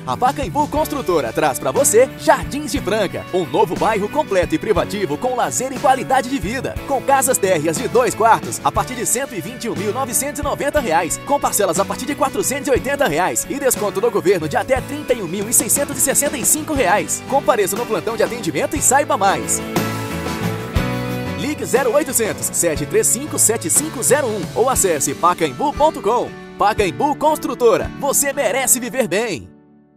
A Pacaembu Construtora traz para você Jardins de Franca, um novo bairro completo e privativo com lazer e qualidade de vida. Com casas térreas de 2 quartos a partir de R$ 121.990, com parcelas a partir de R$ 480 e desconto do governo de até R$ 31.665. Compareça no plantão de atendimento e saiba mais. Ligue 0800 735 7501 ou acesse pacaembu.com. Pacaembu Construtora, você merece viver bem.